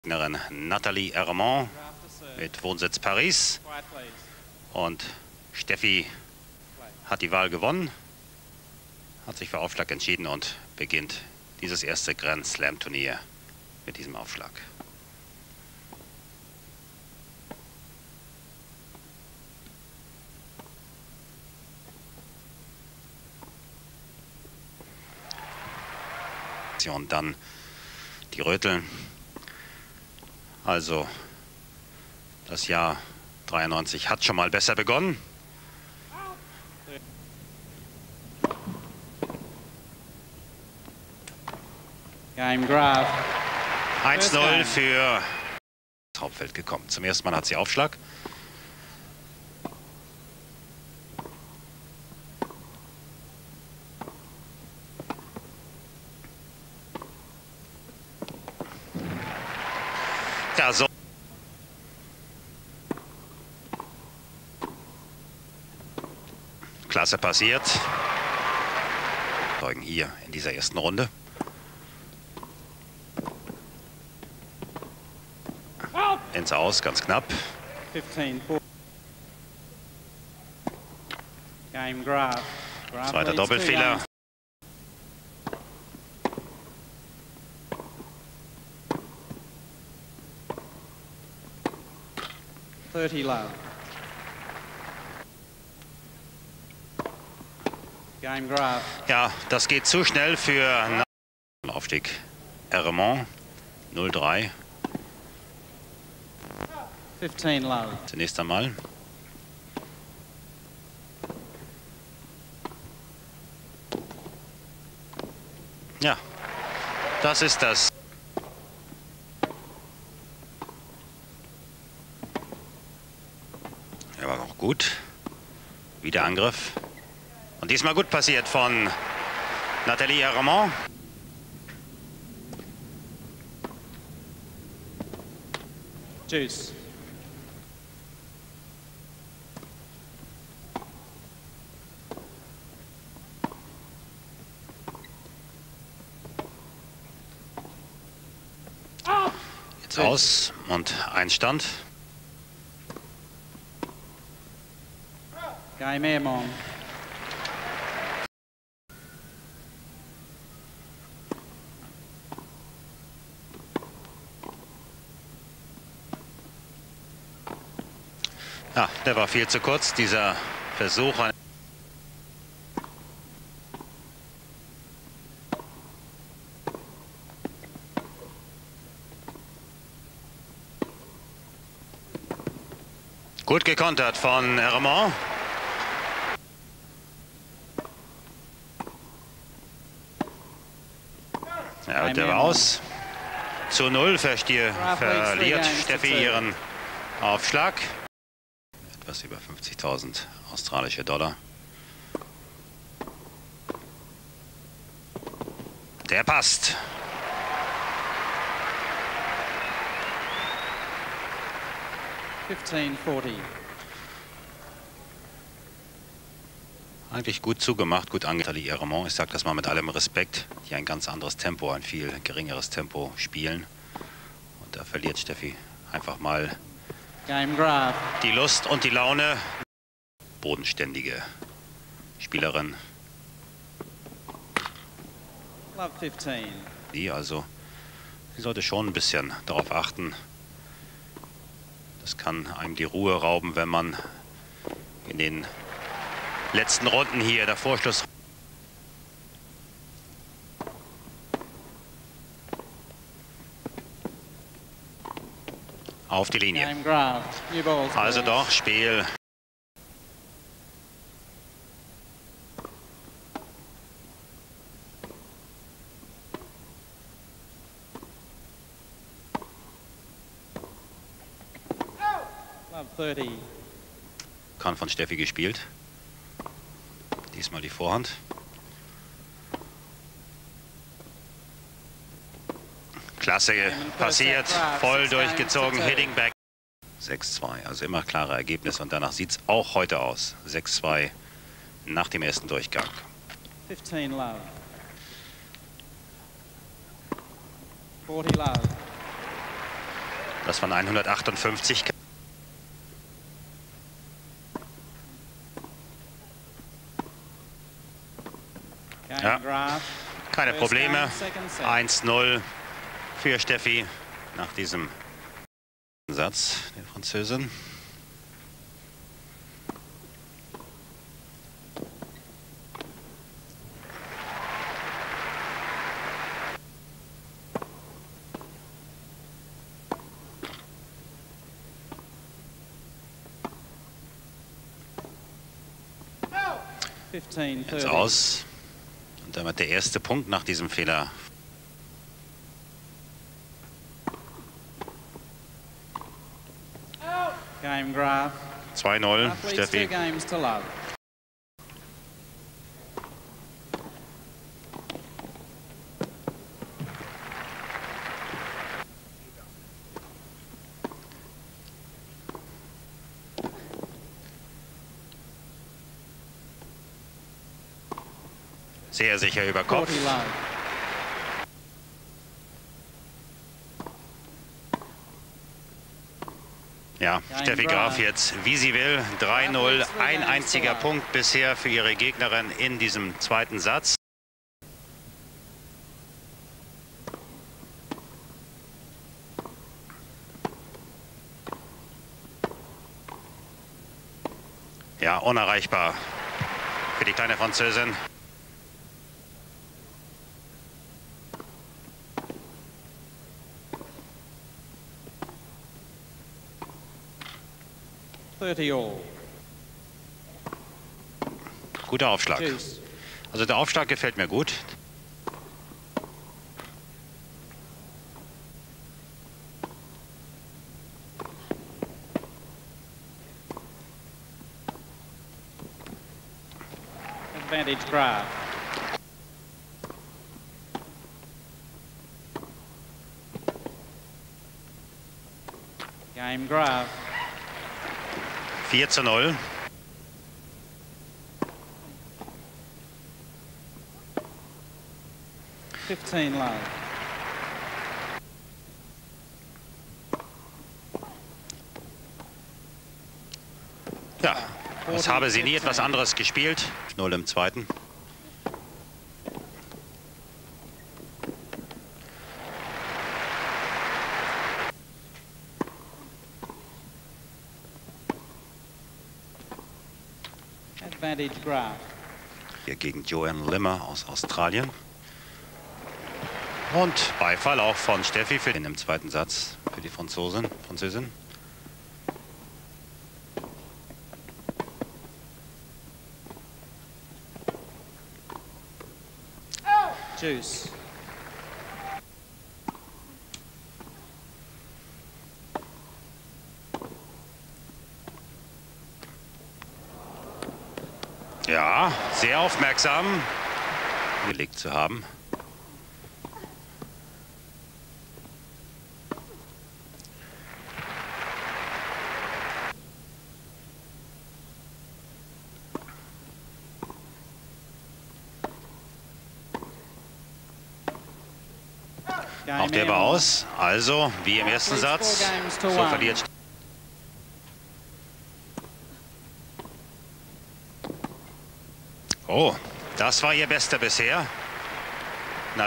Gegnerin Nathalie Ermont mit Wohnsitz Paris. Und Steffi hat die Wahl gewonnen, hat sich für Aufschlag entschieden und beginnt dieses erste Grand Slam Turnier mit diesem Aufschlag. Und dann die Röteln. Also das Jahr 93 hat schon mal besser begonnen. Game Graf. 1-0 für das Hauptfeld gekommen. Zum ersten Mal hat sie Aufschlag. Ja, so. Klasse passiert. Hier in dieser ersten Runde. Ins Aus, ganz knapp. 15. Game Graf. Zweiter Doppelfehler. Love. Game Graf. Ja, das geht zu schnell für Aufstieg. Ermont 0-3. 15 Love. Zunächst einmal. Ja, das ist das. Er war auch gut. Wieder Angriff. Und diesmal gut passiert von Nathalie Ermont. Juice. Jetzt aus und Einstand. Game Ermont. Ja, der war viel zu kurz, dieser Versuch. Gut gekontert von Ermont. Ja, und der war aus. Zu 0 verliert Steffi ihren Aufschlag. Etwas über 50.000 australische Dollar. Der passt. Eigentlich gut zugemacht, gut angetan. Ermont, ich sage das mal mit allem Respekt, die ein ganz anderes Tempo, ein viel geringeres Tempo spielen. Und da verliert Steffi einfach mal die Lust und die Laune. Bodenständige Spielerin. Love 15. Sie sollte schon ein bisschen darauf achten. Das kann einem die Ruhe rauben, wenn man in den letzten Runden hier der Vorschluss. Auf die Linie. Also doch, Spiel. Love 30. Kann von Steffi gespielt. Diesmal die Vorhand. Klasse passiert, voll durchgezogen, Hitting Back. 6-2, also immer klare Ergebnisse und danach sieht es auch heute aus. 6-2 nach dem ersten Durchgang. 15 Love. 40 Love. Das waren 158. Ja, keine Probleme. 1-0 für Steffi nach diesem Satz der Französin. Jetzt aus. Und damit der erste Punkt nach diesem Fehler. Game Graf. 2-0, Steffi. Sehr sicher über Kopf. Ja, Steffi Graf jetzt, wie sie will. 3-0, ein einziger Punkt bisher für ihre Gegnerin in diesem zweiten Satz. Ja, unerreichbar für die kleine Französin. Guter Aufschlag. Also der Aufschlag gefällt mir gut. Advantage Graf. Game Graf. 4-0. Love. Ja, es habe sie nie etwas anderes gespielt. 0 im zweiten. Advantage Graf. Hier gegen Joanne Limmer aus Australien. Und Beifall auch von Steffi für den im zweiten Satz für die Französin. Juice. Ja, sehr aufmerksam gelegt zu haben. Auch der war aus. Also, wie im ersten Satz, so verliert. Oh, das war ihr bester bisher. Na,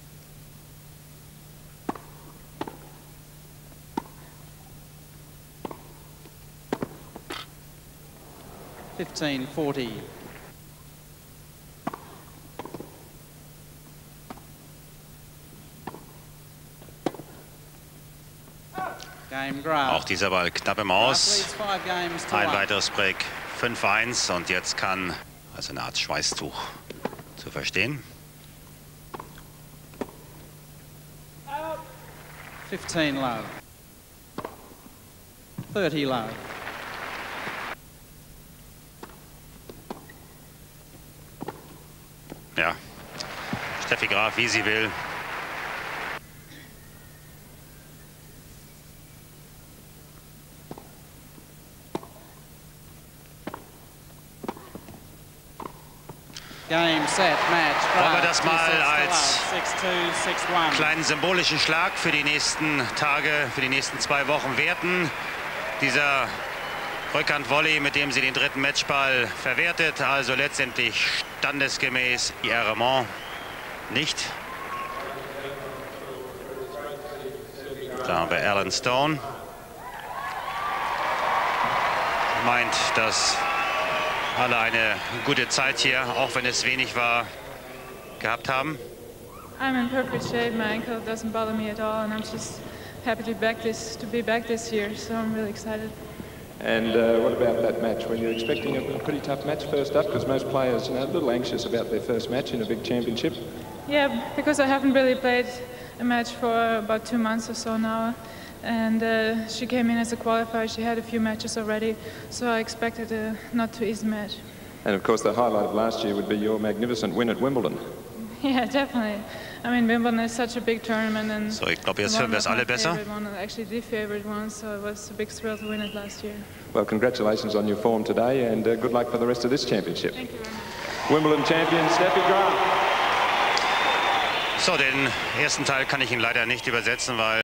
15-40. Auch dieser Ball knapp im Aus. Ein weiteres Break. 5-1 und jetzt kann also eine Art Schweißtuch zu verstehen. 15 love. 30 love. Ja, Steffi Graf, wie sie will. Game, set, match. Wollen wir das mal als 6-2, 6-1. kleinen symbolischen Schlag für die nächsten Tage, für die nächsten 2 Wochen werten. Dieser Rückhand-Volley, mit dem sie den dritten Matchball verwertet, also letztendlich standesgemäß die Errement nicht. Da haben wir Alan Stone. Meint, dass alle eine gute Zeit hier, auch wenn es wenig war, gehabt haben. I'm in perfect shape. My ankle doesn't bother me at all, and I'm just happy to be back this year. So I'm really excited. And what about that match? Were you expecting a pretty tough match first up? Because most players, a little anxious about their first match in a big championship. Yeah, because I haven't really played a match for about 2 months or so now. And she came in as a qualifier. She had a few matches already, so I expected a not too easy match. And of course, the highlight of last year would be your magnificent win at Wimbledon. Yeah, definitely. I mean, Wimbledon is such a big tournament, and so, ich glaube, jetzt hören wir es alle besser. Actually, the favorite one, so it was a big thrill to win it last year. Well, congratulations on your form today, and good luck for the rest of this championship. Thank you very much. Wimbledon champion Steffi Graf. So, den ersten Teil kann ich Ihnen leider nicht übersetzen, weil